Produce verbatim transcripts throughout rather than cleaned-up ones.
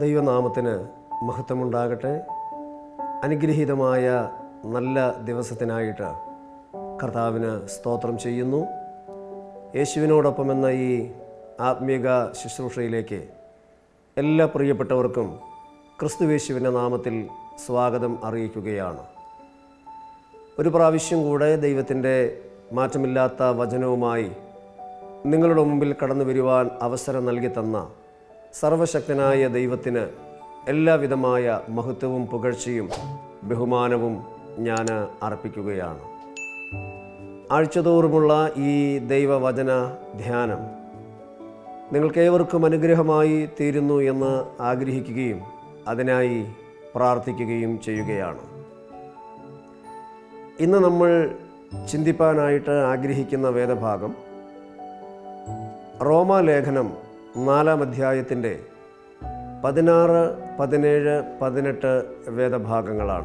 ദൈവനാമത്തിന് മഹത്വമുണ്ടാകട്ടെ. അനുഗ്രഹീതമായ നല്ല ദിവസത്തിനായിട്ട് കർത്താവിന് സ്തോത്രം ചെയ്യുന്നു. യേശുവിനോടൊപ്പം എന്ന ഈ ആത്മീക ശുശ്രൂഷയിലേക്ക് എല്ലാ പ്രിയപ്പെട്ടവർക്കും ക്രിസ്തുയേശുവിൻ്റെ നാമത്തിൽ സ്വാഗതം അറിയിക്കുകയാണ്. ഒരു പ്രാവശ്യം കൂടെ ദൈവത്തിൻ്റെ മാറ്റമില്ലാത്ത വചനവുമായി നിങ്ങളുടെ മുമ്പിൽ കടന്നു വരുവാൻ അവസരം നൽകി തന്ന സർവശക്തനായ ദൈവത്തിന് എല്ലാവിധമായ മഹത്വവും പുകഴ്ചയും ബഹുമാനവും ഞാൻ അർപ്പിക്കുകയാണ്. ആഴ്ചതോറുമുള്ള ഈ ദൈവവചന ധ്യാനം നിങ്ങൾക്കേവർക്കും അനുഗ്രഹമായി തീരുന്നു എന്ന് ആഗ്രഹിക്കുകയും അതിനായി പ്രാർത്ഥിക്കുകയും ചെയ്യുകയാണ്. ഇന്ന് നമ്മൾ ചിന്തിപ്പാനായിട്ട് ആഗ്രഹിക്കുന്ന വേദഭാഗം റോമാലേഖനം നാലാം അധ്യായത്തിൻ്റെ പതിനാറ്, പതിനേഴ്, പതിനെട്ട് വേദഭാഗങ്ങളാണ്.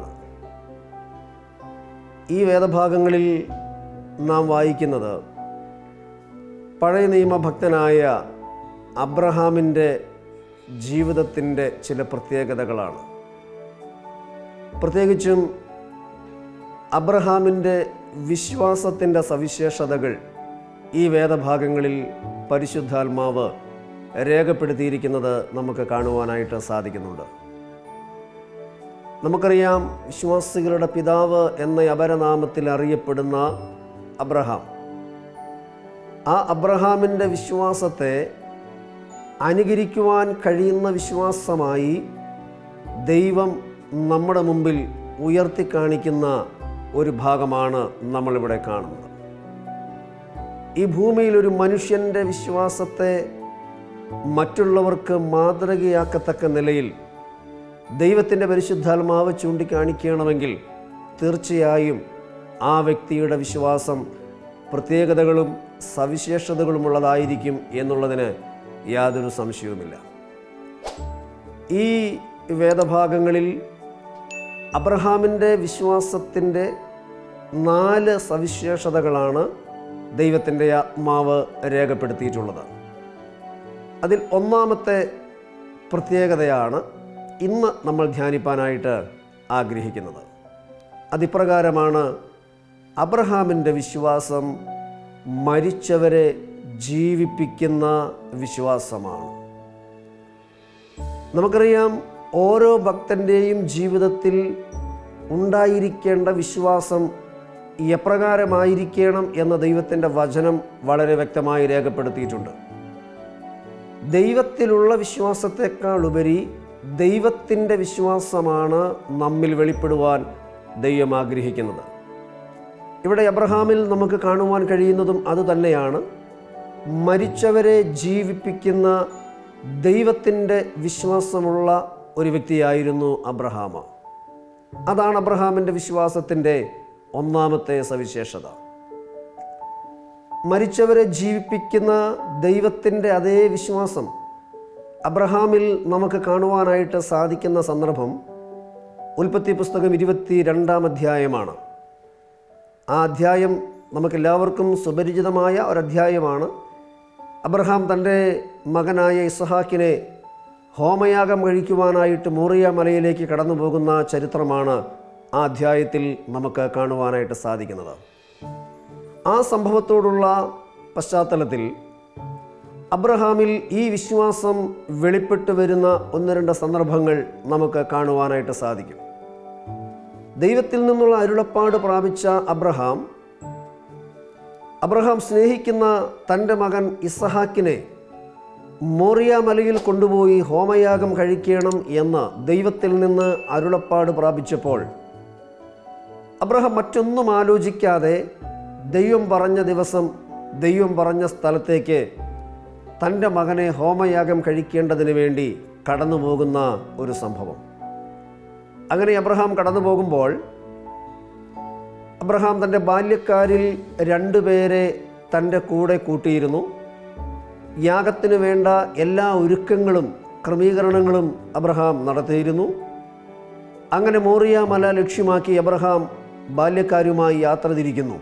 ഈ വേദഭാഗങ്ങളിൽ നാം വായിക്കുന്നത് പഴയ നിയമഭക്തനായ അബ്രഹാമിൻ്റെ ജീവിതത്തിൻ്റെ ചില പ്രത്യേകതകളാണ്. പ്രത്യേകിച്ചും അബ്രഹാമിൻ്റെ വിശ്വാസത്തിൻ്റെ സവിശേഷതകൾ ഈ വേദഭാഗങ്ങളിൽ പരിശുദ്ധാത്മാവ് രേഖപ്പെടുത്തിയിരിക്കുന്നത് നമുക്ക് കാണുവാനായിട്ട് സാധിക്കുന്നുണ്ട്. നമുക്കറിയാം, വിശ്വാസികളുടെ പിതാവ് എന്ന അപരനാമത്തിൽ അറിയപ്പെടുന്ന അബ്രഹാം, ആ അബ്രഹാമിൻ്റെ വിശ്വാസത്തെ അനുകരിക്കുവാൻ കഴിയുന്ന വിശ്വാസമായി ദൈവം നമ്മുടെ മുമ്പിൽ ഉയർത്തിക്കാണിക്കുന്ന ഒരു ഭാഗമാണ് നമ്മളിവിടെ കാണുന്നത്. ഈ ഭൂമിയിൽ ഒരു മനുഷ്യൻ്റെ വിശ്വാസത്തെ മറ്റുള്ളവർക്ക് മാതൃകയാക്കത്തക്ക നിലയിൽ ദൈവത്തിൻ്റെ പരിശുദ്ധാത്മാവ് ചൂണ്ടിക്കാണിക്കണമെങ്കിൽ തീർച്ചയായും ആ വ്യക്തിയുടെ വിശ്വാസം പ്രത്യേകതകളും സവിശേഷതകളുമുള്ളതായിരിക്കും എന്നുള്ളതിന് യാതൊരു സംശയവുമില്ല. ഈ വേദഭാഗങ്ങളിൽ അബ്രഹാമിൻ്റെ വിശ്വാസത്തിൻ്റെ നാല് സവിശേഷതകളാണ് ദൈവത്തിൻ്റെ ആത്മാവ് രേഖപ്പെടുത്തിയിട്ടുള്ളത്. അതിൽ ഒന്നാമത്തെ പ്രത്യേകതയാണ് ഇന്ന് നമ്മൾ ധ്യാനിപ്പാനായിട്ട് ആഗ്രഹിക്കുന്നത്. അതിപ്രകാരമാണ്, അബ്രഹാമിൻ്റെ വിശ്വാസം മരിച്ചവരെ ജീവിപ്പിക്കുന്ന വിശ്വാസമാണ്. നമുക്കറിയാം, ഓരോ ഭക്തൻ്റെയും ജീവിതത്തിൽ ഉണ്ടായിരിക്കേണ്ട വിശ്വാസം എപ്രകാരമായിരിക്കണം എന്ന ദൈവത്തിൻ്റെ വചനം വളരെ വ്യക്തമായി രേഖപ്പെടുത്തിയിട്ടുണ്ട്. ദൈവത്തിലുള്ള വിശ്വാസത്തെക്കാളുപരി ദൈവത്തിൻ്റെ വിശ്വാസമാണ് നമ്മിൽ വെളിപ്പെടുവാൻ ദൈവം ആഗ്രഹിക്കുന്നത്. ഇവിടെ അബ്രഹാമിൽ നമുക്ക് കാണുവാൻ കഴിയുന്നതും അതുതന്നെയാണ്. മരിച്ചവരെ ജീവിപ്പിക്കുന്ന ദൈവത്തിൻ്റെ വിശ്വാസമുള്ള ഒരു വ്യക്തിയായിരുന്നു അബ്രഹാം. അതാണ് അബ്രഹാമിൻ്റെ വിശ്വാസത്തിൻ്റെ ഒന്നാമത്തെ സവിശേഷത. മരിച്ചവരെ ജീവിപ്പിക്കുന്ന ദൈവത്തിൻ്റെ അതേ വിശ്വാസം അബ്രഹാമിൽ നമുക്ക് കാണുവാനായിട്ട് സാധിക്കുന്ന സന്ദർഭം ഉൽപ്പത്തി പുസ്തകം ഇരുപത്തി രണ്ടാം അധ്യായമാണ്. ആ അധ്യായം നമുക്കെല്ലാവർക്കും സുപരിചിതമായ ഒരധ്യായമാണ്. അബ്രഹാം തൻ്റെ മകനായ ഇസ്ഹാക്കിനെ ഹോമയാഗം കഴിക്കുവാനായിട്ട് മോറിയ മലയിലേക്ക് കടന്നു പോകുന്ന ചരിത്രമാണ് ആ അധ്യായത്തിൽ നമുക്ക് കാണുവാനായിട്ട് സാധിക്കുന്നത്. ആ സംഭവത്തോടുള്ള പശ്ചാത്തലത്തിൽ അബ്രഹാമിൽ ഈ വിശ്വാസം വെളിപ്പെട്ടു വരുന്ന ഒന്ന് രണ്ട് സന്ദർഭങ്ങൾ നമുക്ക് കാണുവാനായിട്ട് സാധിക്കും. ദൈവത്തിൽ നിന്നുള്ള അരുളപ്പാട് പ്രാപിച്ച അബ്രഹാം അബ്രഹാം സ്നേഹിക്കുന്ന തൻ്റെ മകൻ ഇസ്ഹാക്കിനെ മോറിയ മലയിൽ കൊണ്ടുപോയി ഹോമയാഗം കഴിക്കണം എന്ന് ദൈവത്തിൽ നിന്ന് അരുളപ്പാട് പ്രാപിച്ചപ്പോൾ അബ്രഹാം മറ്റൊന്നും ആലോചിക്കാതെ ദൈവം പറഞ്ഞ ദിവസം ദൈവം പറഞ്ഞ സ്ഥലത്തേക്ക് തൻ്റെ മകനെ ഹോമയാഗം കഴിക്കേണ്ടതിന് വേണ്ടി കടന്നു പോകുന്ന ഒരു സംഭവം. അങ്ങനെ അബ്രഹാം കടന്നു പോകുമ്പോൾ അബ്രഹാം തൻ്റെ ബാല്യക്കാരിൽ രണ്ടുപേരെ തൻ്റെ കൂടെ കൂട്ടിയിരുന്നു. യാഗത്തിന് വേണ്ട എല്ലാ ഒരുക്കങ്ങളും ക്രമീകരണങ്ങളും അബ്രഹാം നടത്തിയിരുന്നു. അങ്ങനെ മോറിയ മല ലക്ഷ്യമാക്കി അബ്രഹാം ബാല്യക്കാരുമായി യാത്ര തിരിക്കുന്നു.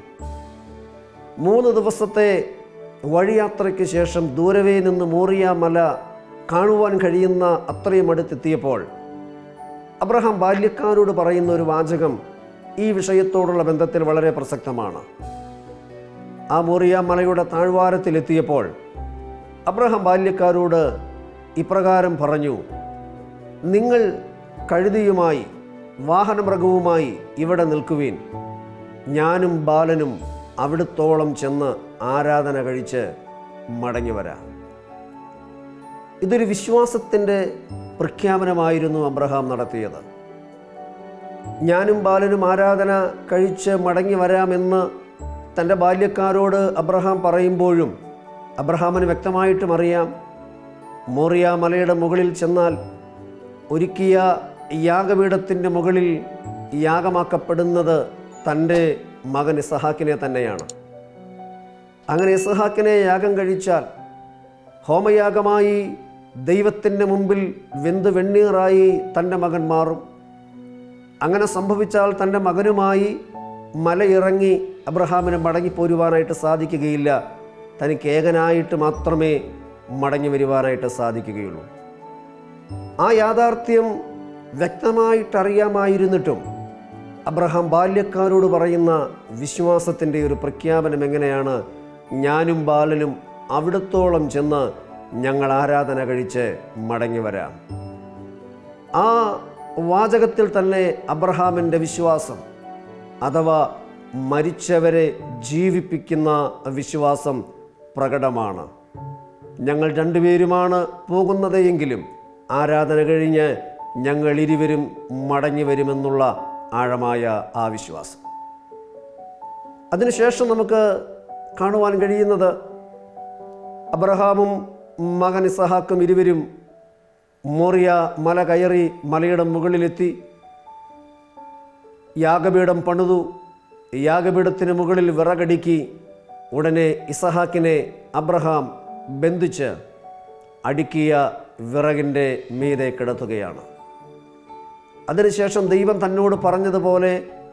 മൂന്ന് ദിവസത്തെ വഴിയാത്രയ്ക്ക് ശേഷം ദൂരവേ നിന്ന് മോറിയ മല കാണുവാൻ കഴിയുന്ന അത്രയും അടുത്തെത്തിയപ്പോൾ അബ്രഹാം ബാല്യക്കാരോട് പറയുന്ന ഒരു വാചകം ഈ വിഷയത്തോടുള്ള ബന്ധത്തിൽ വളരെ പ്രസക്തമാണ്. ആ മോറിയ മലയുടെ താഴ്വാരത്തിലെത്തിയപ്പോൾ അബ്രഹാം ബാല്യക്കാരോട് ഇപ്രകാരം പറഞ്ഞു: നിങ്ങൾ കഴുതിയുമായി വാഹനമൃഗവുമായി ഇവിടെ നിൽക്കുവീൻ, ഞാനും ബാലനും അവിടുത്തോളം ചെന്ന് ആരാധന കഴിച്ച് മടങ്ങി വരാം. ഇതൊരു വിശ്വാസത്തിൻ്റെ പ്രഖ്യാപനമായിരുന്നു അബ്രഹാം നടത്തിയത്. ഞാനും ബാലനും ആരാധന കഴിച്ച് മടങ്ങി വരാമെന്ന് തൻ്റെ ബാല്യക്കാരോട് അബ്രഹാം പറയുമ്പോഴും അബ്രഹാമിന് വ്യക്തമായിട്ടും അറിയാം, മോറിയ മലയുടെ മുകളിൽ ചെന്നാൽ ഒരുക്കിയ യാഗപീഠത്തിൻ്റെ മുകളിൽ യാഗമാക്കപ്പെടുന്നത് തൻ്റെ മകൻ ഇസഹാക്കിനെ തന്നെയാണ്. അങ്ങനെ ഇസഹാക്കിനെ യാഗം കഴിച്ചാൽ ഹോമയാഗമായി ദൈവത്തിൻ്റെ മുമ്പിൽ വെന്ത് വെണ്ണീറായി തൻ്റെ മകൻ മാറും. അങ്ങനെ സംഭവിച്ചാൽ തൻ്റെ മകനുമായി മലയിറങ്ങി അബ്രഹാമിന് മടങ്ങിപ്പോരുവാനായിട്ട് സാധിക്കുകയില്ല. തനിക്ക് ഏകനായിട്ട് മാത്രമേ മടങ്ങി വരുവാനായിട്ട് സാധിക്കുകയുള്ളൂ. ആ യാഥാർത്ഥ്യം വ്യക്തമായിട്ടറിയാമായിരുന്നിട്ടും അബ്രഹാം ബാല്യക്കാരോട് പറയുന്ന വിശ്വാസത്തിൻ്റെ ഒരു പ്രഖ്യാപനം എങ്ങനെയാണ്? ഞാനും ബാലനും അവിടത്തോളം ചെന്ന് ഞങ്ങൾ ആരാധന കഴിച്ച് മടങ്ങി വരാം. ആ വാചകത്തിൽ തന്നെ അബ്രഹാമിൻ്റെ വിശ്വാസം അഥവാ മരിച്ചവരെ ജീവിപ്പിക്കുന്ന വിശ്വാസം പ്രകടമാണ്. ഞങ്ങൾ രണ്ടുപേരുമാണ് പോകുന്നത് എങ്കിലും ആരാധന കഴിഞ്ഞ് ഞങ്ങൾ ഇരുവരും മടങ്ങി വരുമെന്നുള്ള ആഴമായ ആ വിശ്വാസം. അതിനുശേഷം നമുക്ക് കാണുവാൻ കഴിയുന്നത് അബ്രഹാമും മകൻ ഇസഹാക്കും ഇരുവരും മോറിയ മല കയറി മലയുടെ മുകളിലെത്തി യാഗപീഠം പണിതു. യാഗപീഠത്തിന് മുകളിൽ വിറകടുക്കി. ഉടനെ ഇസഹാക്കിനെ അബ്രഹാം ബന്ധിച്ച് അടുക്കിയ വിറകിൻ്റെ മീതെ കിടത്തുകയാണ്. അതിനുശേഷം ദൈവം തന്നോട് പറഞ്ഞതുപോലെ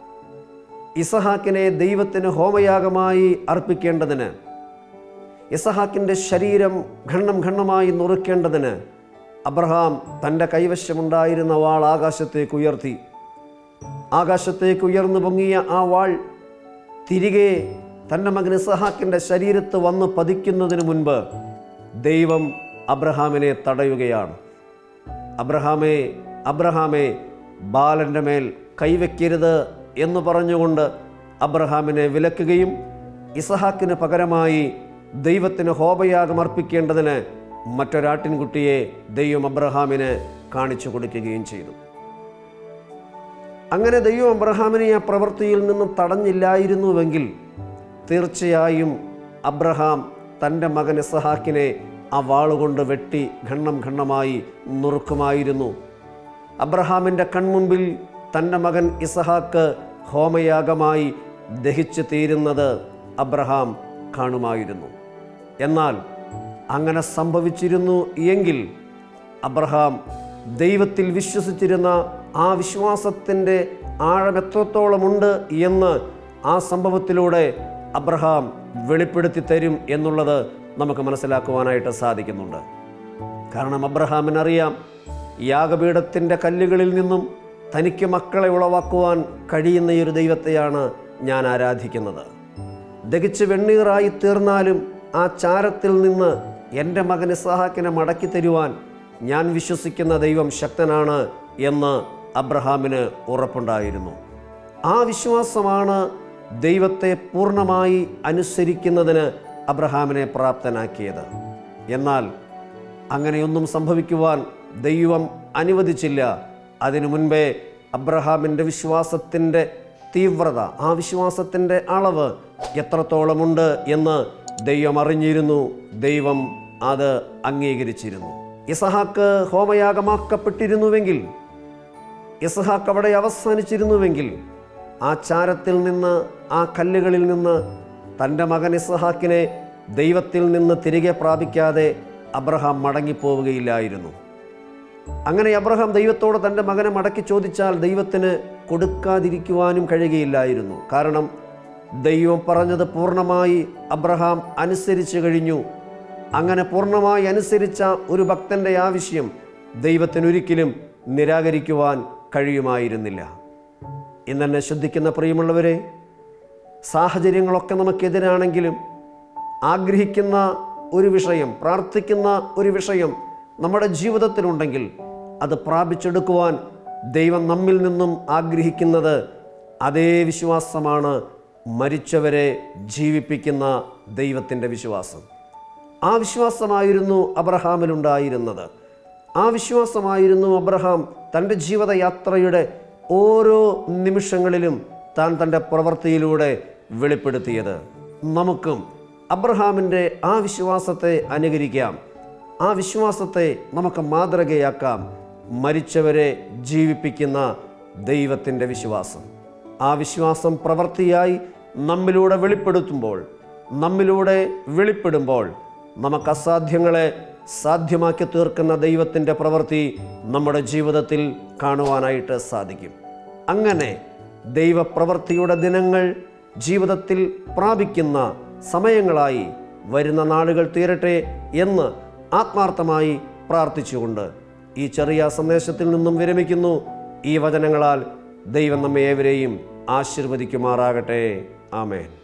ഇസഹാക്കിനെ ദൈവത്തിന് ഹോമയാഗമായി അർപ്പിക്കേണ്ടതിന്, ഇസഹാക്കിൻ്റെ ശരീരം ഖണ്ണം ഖണ്ണമായി നുറുക്കേണ്ടതിന് അബ്രഹാം തൻ്റെ കൈവശമുണ്ടായിരുന്ന വാൾ ആകാശത്തേക്ക് ഉയർത്തി. ആകാശത്തേക്ക് ഉയർന്നു പൊങ്ങിയ ആ വാൾ തിരികെ തൻ്റെ മകൻ ഇസഹാക്കിൻ്റെ ശരീരത്ത് വന്ന് പതിക്കുന്നതിന് മുൻപ് ദൈവം അബ്രഹാമിനെ തടയുകയാണ്. അബ്രഹാമേ അബ്രഹാമേ ബാലൻ്റെ മേൽ കൈവയ്ക്കരുത് എന്ന് പറഞ്ഞുകൊണ്ട് അബ്രഹാമിനെ വിലക്കുകയും ഇസഹാക്കിന് പകരമായി ദൈവത്തിന് ഹോമയാഗം അർപ്പിക്കേണ്ടതിന് മറ്റൊരാട്ടിൻകുട്ടിയെ ദൈവം അബ്രഹാമിന് കാണിച്ചു കൊടുക്കുകയും ചെയ്തു. അങ്ങനെ ദൈവം അബ്രഹാമിനെ ആ പ്രവൃത്തിയിൽ നിന്നും തടഞ്ഞില്ലായിരുന്നുവെങ്കിൽ തീർച്ചയായും അബ്രഹാം തൻ്റെ മകൻ ഇസഹാക്കിനെ ആ വാളുകൊണ്ട് വെട്ടി ഖണ്ണം ഖണ്ണമായി നുറുക്കുമായിരുന്നു. അബ്രഹാമിൻ്റെ കൺമുമ്പിൽ തൻ്റെ മകൻ ഇസഹാക്ക് ഹോമയാഗമായി ദഹിച്ചു തീരുന്നത് അബ്രഹാം കാണുമായിരുന്നു. എന്നാൽ അങ്ങനെ സംഭവിച്ചിരുന്നു എങ്കിൽ അബ്രഹാം ദൈവത്തിൽ വിശ്വസിച്ചിരുന്ന ആ വിശ്വാസത്തിൻ്റെ ആഴം എത്രത്തോളമുണ്ട് എന്ന് ആ സംഭവത്തിലൂടെ അബ്രഹാം വെളിപ്പെടുത്തി തരും എന്നുള്ളത് നമുക്ക് മനസ്സിലാക്കുവാനായിട്ട് സാധിക്കുന്നുണ്ട്. കാരണം അബ്രഹാമിനറിയാം, യാഗപീഠത്തിൻ്റെ കല്ലുകളിൽ നിന്നും തനിക്ക് മക്കളെ ഉളവാക്കുവാൻ കഴിയുന്ന ഈ ഒരു ദൈവത്തെയാണ് ഞാൻ ആരാധിക്കുന്നത്. ദഹിച്ച് വെണ്ണീറായി തീർന്നാലും ആ ചാരത്തിൽ നിന്ന് എൻ്റെ മകൻ ഇസഹാക്കിനെ മടക്കി തരുവാൻ ഞാൻ വിശ്വസിക്കുന്ന ദൈവം ശക്തനാണ് എന്ന് അബ്രഹാമിന് ഉറപ്പുണ്ടായിരുന്നു. ആ വിശ്വാസമാണ് ദൈവത്തെ പൂർണ്ണമായി അനുസരിക്കുന്നതിന് അബ്രഹാമിനെ പ്രാപ്തനാക്കിയത്. എന്നാൽ അങ്ങനെയൊന്നും സംഭവിക്കുവാൻ ദൈവം അനുവദിച്ചില്ല. അതിനു മുൻപേ അബ്രഹാമിൻ്റെ വിശ്വാസത്തിൻ്റെ തീവ്രത, ആ വിശ്വാസത്തിൻ്റെ അളവ് എത്രത്തോളമുണ്ട് എന്ന് ദൈവം അറിഞ്ഞിരുന്നു. ദൈവം അത് അംഗീകരിച്ചിരുന്നു. ഇസഹാക്ക് ഹോമയാഗമാക്കപ്പെട്ടിരുന്നുവെങ്കിൽ, ഇസഹാക്ക് അവിടെ അവസാനിച്ചിരുന്നുവെങ്കിൽ, ആ ചാരത്തിൽ നിന്ന്, ആ കല്ലുകളിൽ നിന്ന് തൻ്റെ മകൻ ഇസഹാക്കിനെ ദൈവത്തിൽ നിന്ന് തിരികെ പ്രാപിക്കാതെ അബ്രഹാം മടങ്ങിപ്പോവുകയില്ലായിരുന്നു. അങ്ങനെ അബ്രഹാം ദൈവത്തോട് തൻ്റെ മകനെ മടക്കി ചോദിച്ചാൽ ദൈവത്തിന് കൊടുക്കാതിരിക്കുവാനും കഴിയുകയില്ലായിരുന്നു. കാരണം ദൈവം പറഞ്ഞത് പൂർണ്ണമായി അബ്രഹാം അനുസരിച്ചു കഴിഞ്ഞു. അങ്ങനെ പൂർണ്ണമായി അനുസരിച്ച ഒരു ഭക്തൻ്റെ ആവശ്യം ദൈവത്തിനൊരിക്കലും നിരാകരിക്കുവാൻ കഴിയുമായിരുന്നില്ല. ഇന്നെന്നെ ശ്രദ്ധിക്കുന്ന പ്രിയമുള്ളവരെ, സാഹചര്യങ്ങളൊക്കെ നമുക്കെതിരാണെങ്കിലും ആഗ്രഹിക്കുന്ന ഒരു വിഷയം, പ്രാർത്ഥിക്കുന്ന ഒരു വിഷയം നമ്മുടെ ജീവിതത്തിലുണ്ടെങ്കിൽ അത് പ്രാപിച്ചെടുക്കുവാൻ ദൈവം നമ്മിൽ നിന്നും ആഗ്രഹിക്കുന്നത് അതേ വിശ്വാസമാണ്, മരിച്ചവരെ ജീവിപ്പിക്കുന്ന ദൈവത്തിൻ്റെ വിശ്വാസം. ആ വിശ്വാസമായിരുന്നു അബ്രഹാമിലുണ്ടായിരുന്നത്. ആ വിശ്വാസമായിരുന്നു അബ്രഹാം തൻ്റെ ജീവിതയാത്രയുടെ ഓരോ നിമിഷങ്ങളിലും താൻ തൻ്റെ പ്രവൃത്തിയിലൂടെ വെളിപ്പെടുത്തിയത്. നമുക്കും അബ്രഹാമിൻ്റെ ആ വിശ്വാസത്തെ അനുകരിക്കാം. ആ വിശ്വാസത്തെ നമുക്ക് മാതൃകയാക്കാം. മരിച്ചവരെ ജീവിപ്പിക്കുന്ന ദൈവത്തിൻ്റെ വിശ്വാസം. ആ വിശ്വാസം പ്രവൃത്തിയായി നമ്മിലൂടെ വെളിപ്പെടുത്തുമ്പോൾ നമ്മിലൂടെ വെളിപ്പെടുമ്പോൾ നമുക്ക് അസാധ്യങ്ങളെ സാധ്യമാക്കി തീർക്കുന്ന ദൈവത്തിൻ്റെ പ്രവൃത്തി നമ്മുടെ ജീവിതത്തിൽ കാണുവാനായിട്ട് സാധിക്കും. അങ്ങനെ ദൈവപ്രവൃത്തിയുടെ ദിനങ്ങൾ ജീവിതത്തിൽ പ്രാപിക്കുന്ന സമയങ്ങളായി വരുന്ന നാളുകൾ തീരട്ടെ എന്ന് ആത്മാർത്ഥമായി പ്രാർത്ഥിച്ചുകൊണ്ട് ഈ ചെറിയ സന്ദേശത്തിൽ നിന്നും വിരമിക്കുന്നു. ഈ വചനങ്ങളാൽ ദൈവം നമ്മെ ഏവരെയും ആശീർവദിക്കുമാറാകട്ടെ. ആമേൻ.